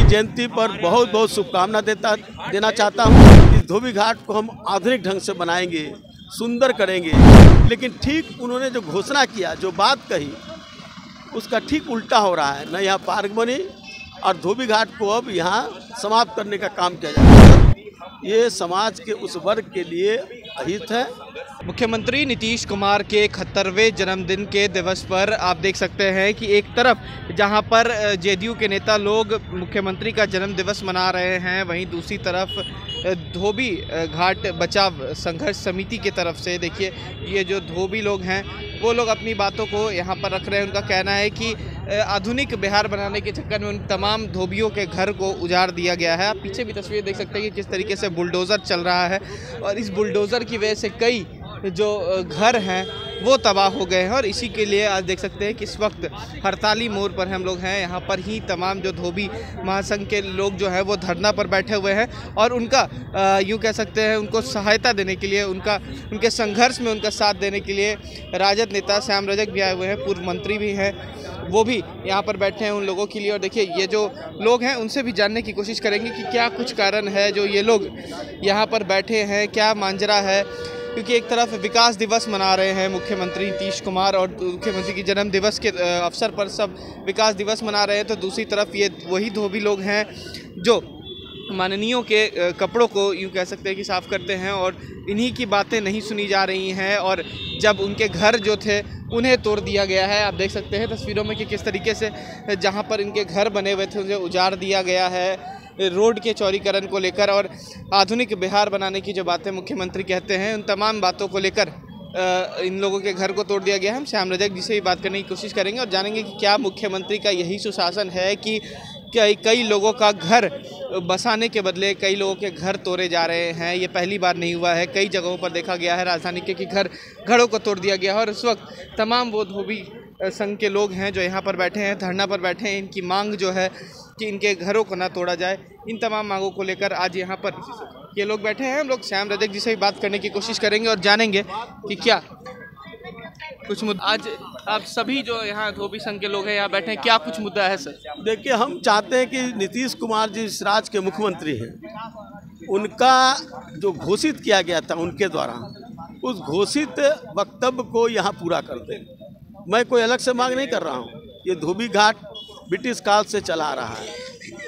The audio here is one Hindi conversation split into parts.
जयंती पर बहुत बहुत शुभकामना देना चाहता हूँ। इस धोबी घाट को हम आधुनिक ढंग से बनाएंगे, सुंदर करेंगे। लेकिन ठीक उन्होंने जो घोषणा किया, जो बात कही, उसका ठीक उल्टा हो रहा है। न यहाँ पार्क बनी और धोबी घाट को अब यहाँ समाप्त करने का काम किया जा रहा है। ये समाज के उस वर्ग के लिए अहित है। मुख्यमंत्री नीतीश कुमार के 71वें जन्मदिन के दिवस पर आप देख सकते हैं कि एक तरफ जहां पर जेडीयू के नेता लोग मुख्यमंत्री का जन्म दिवस मना रहे हैं, वहीं दूसरी तरफ धोबी घाट बचाव संघर्ष समिति की तरफ से देखिए ये जो धोबी लोग हैं वो लोग अपनी बातों को यहाँ पर रख रहे हैं। उनका कहना है कि आधुनिक बिहार बनाने के चक्कर में उन तमाम धोबियों के घर को उजाड़ दिया गया है। आप पीछे भी तस्वीर देख सकते हैं कि किस तरीके से बुलडोज़र चल रहा है और इस बुलडोज़र की वजह से कई जो घर हैं वो तबाह हो गए हैं। और इसी के लिए आज देख सकते हैं कि इस वक्त हड़ताली मोड़ पर हम लोग हैं। यहाँ पर ही तमाम जो धोबी महासंघ के लोग जो है वो धरना पर बैठे हुए हैं और उनका यूँ कह सकते हैं उनको सहायता देने के लिए, उनके संघर्ष में उनका साथ देने के लिए राजद नेता श्याम रजक भी आए हुए हैं, पूर्व मंत्री भी हैं, वो भी यहाँ पर बैठे हैं उन लोगों के लिए। और देखिए ये जो लोग हैं उनसे भी जानने की कोशिश करेंगे कि क्या कुछ कारण है जो ये लोग यहाँ पर बैठे हैं, क्या मांजरा है। क्योंकि एक तरफ विकास दिवस मना रहे हैं मुख्यमंत्री नीतीश कुमार और मुख्यमंत्री की जन्म दिवस के अवसर पर सब विकास दिवस मना रहे हैं, तो दूसरी तरफ ये वही धोबी लोग हैं जो माननीयों के कपड़ों को यूँ कह सकते हैं कि साफ़ करते हैं और इन्हीं की बातें नहीं सुनी जा रही हैं। और जब उनके घर जो थे उन्हें तोड़ दिया गया है, आप देख सकते हैं तस्वीरों में कि किस तरीके से जहाँ पर इनके घर बने हुए थे उन्हें उजाड़ दिया गया है। रोड के चौड़ीकरण को लेकर और आधुनिक बिहार बनाने की जो बातें मुख्यमंत्री कहते हैं, उन तमाम बातों को लेकर इन लोगों के घर को तोड़ दिया गया है। हम श्याम रजक जी से ही बात करने की कोशिश करेंगे और जानेंगे कि क्या मुख्यमंत्री का यही सुशासन है कि कई लोगों का घर बसाने के बदले कई लोगों के घर तोड़े जा रहे हैं। ये पहली बार नहीं हुआ है, कई जगहों पर देखा गया है राजधानी के कि घरों को तोड़ दिया गया है। और इस वक्त तमाम वो धोबी संघ के लोग हैं जो यहाँ पर बैठे हैं, धरना पर बैठे हैं, इनकी मांग जो है कि इनके घरों को ना तोड़ा जाए, इन तमाम मांगों को लेकर आज यहाँ पर ये लोग बैठे हैं। हम लोग श्याम रजक जी से भी बात करने की कोशिश करेंगे और जानेंगे कि क्या कुछ मुद्दा आज आप सभी जो यहाँ धोबी संघ के लोग हैं यहाँ बैठे हैं, क्या कुछ मुद्दा है सर? देखिए, हम चाहते हैं कि नीतीश कुमार जी इस राज्य के मुख्यमंत्री हैं, उनका जो घोषित किया गया था उनके द्वारा, उस घोषित वक्तव्य को यहाँ पूरा कर दें। मैं कोई अलग से मांग नहीं कर रहा हूँ। ये धोबी घाट ब्रिटिश काल से चला आ रहा है,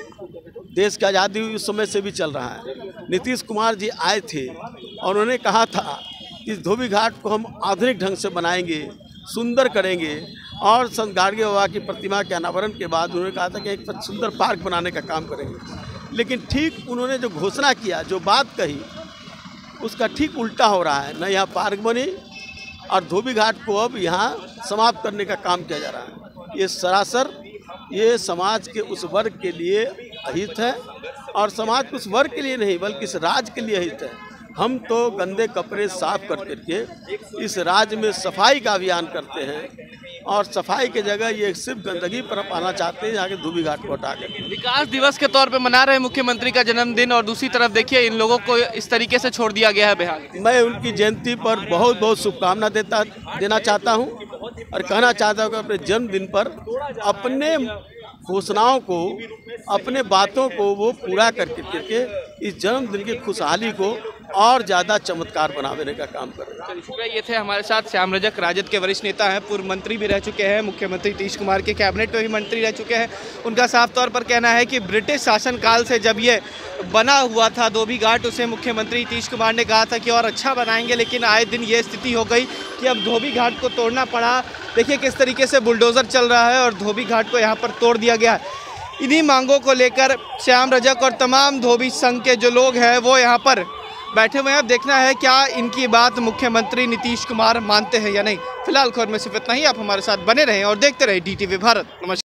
देश की आज़ादी उस समय से भी चल रहा है। नीतीश कुमार जी आए थे और उन्होंने कहा था कि इस धोबी घाट को हम आधुनिक ढंग से बनाएंगे, सुंदर करेंगे। और संत गाडगे बाबा की प्रतिमा के अनावरण के बाद उन्होंने कहा था कि एक सुंदर पार्क बनाने का काम करेंगे। लेकिन ठीक उन्होंने जो घोषणा किया, जो बात कही, उसका ठीक उल्टा हो रहा है। न यहाँ पार्क बनी और धोबी घाट को अब यहाँ समाप्त करने का काम किया जा रहा है। ये सरासर ये समाज के उस वर्ग के लिए अहित है और समाज के उस वर्ग के लिए नहीं बल्कि इस राज्य के लिए अहित है। हम तो गंदे कपड़े साफ कर करके इस राज्य में सफाई का अभियान करते हैं और सफाई के जगह ये सिर्फ गंदगी पर पाना चाहते हैं, यहाँ के धोबी घाट को हटा कर। विकास दिवस के तौर पे मना रहे हैं मुख्यमंत्री का जन्मदिन और दूसरी तरफ देखिए इन लोगों को इस तरीके से छोड़ दिया गया है बिहार। मैं उनकी जयंती पर बहुत बहुत शुभकामना देना चाहता हूँ और कहना चाहता हूँ कि अपने जन्मदिन पर अपने घोषणाओं को, अपने बातों को वो पूरा करके इस जन्मदिन की खुशहाली को और ज़्यादा चमत्कार बनाने का काम कर रहे हैं। ये थे हमारे साथ श्याम रजक, राजद के वरिष्ठ नेता हैं, पूर्व मंत्री भी रह चुके हैं, मुख्यमंत्री नीतीश कुमार के कैबिनेट में भी मंत्री रह चुके हैं। उनका साफ तौर पर कहना है कि ब्रिटिश शासनकाल से जब ये बना हुआ था धोबी घाट, उसे मुख्यमंत्री नीतीश कुमार ने कहा था कि और अच्छा बनाएंगे, लेकिन आए दिन ये स्थिति हो गई कि अब धोबी घाट को तोड़ना पड़ा। देखिए किस तरीके से बुलडोज़र चल रहा है और धोबी घाट को यहाँ पर तोड़ दिया गया है। इन्हीं मांगों को लेकर श्याम रजक और तमाम धोबी संघ के जो लोग हैं वो यहाँ पर बैठे हुए हैं। अब देखना है क्या इनकी बात मुख्यमंत्री नीतीश कुमार मानते हैं या नहीं। फिलहाल खबर में सिर्फ इतना ही। आप हमारे साथ बने रहें और देखते रहें DTV भारत। नमस्कार।